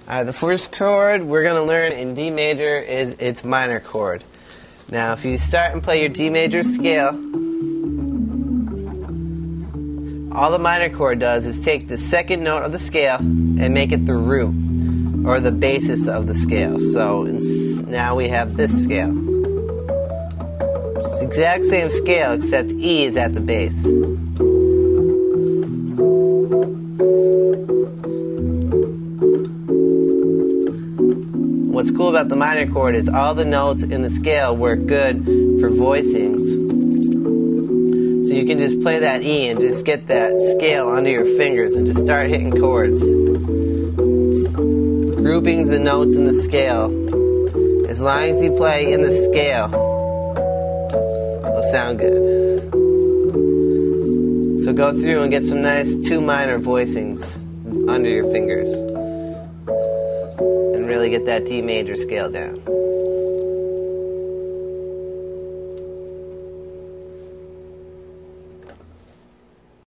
The first chord we're going to learn in D major is its minor chord. Now, if you start and play your D major scale, all the minor chord does is take the second note of the scale and make it the root, or the basis of the scale. So now we have this scale. It's the exact same scale, except E is at the base. What's cool about the minor chord is all the notes in the scale work good for voicings. So you can just play that E and just get that scale under your fingers and just start hitting chords. Just groupings of notes in the scale. As long as you play in the scale, it'll sound good. So go through and get some nice 2 minor voicings under your fingers. Really get that D major scale down.